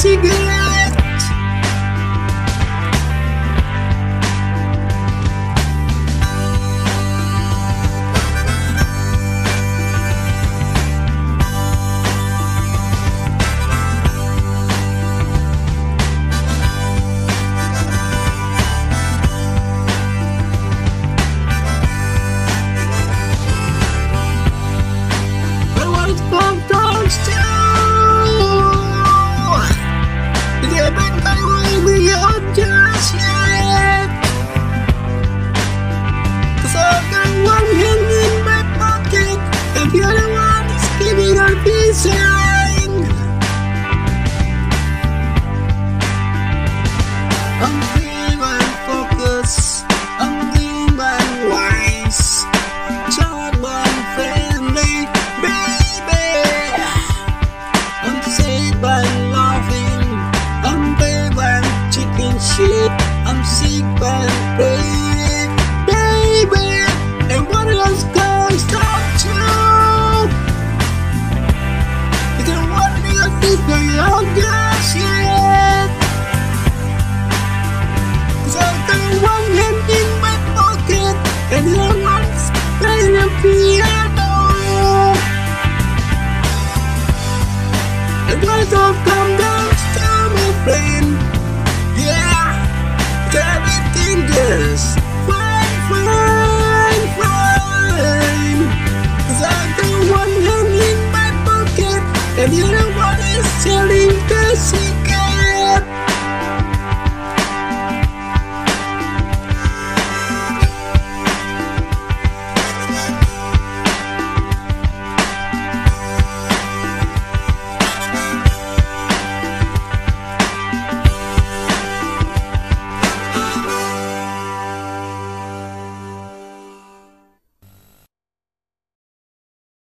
cigarette. I want from dogs too. Yeah, but I will be on just yet. 'Cause I've got one hand in my pocket and the other one is giving on WeSing. I'm clean and focused, I'm clean and wise, child and friendly, baby. I'm safe and loving, I'm brave and chicken shit, I'm sick and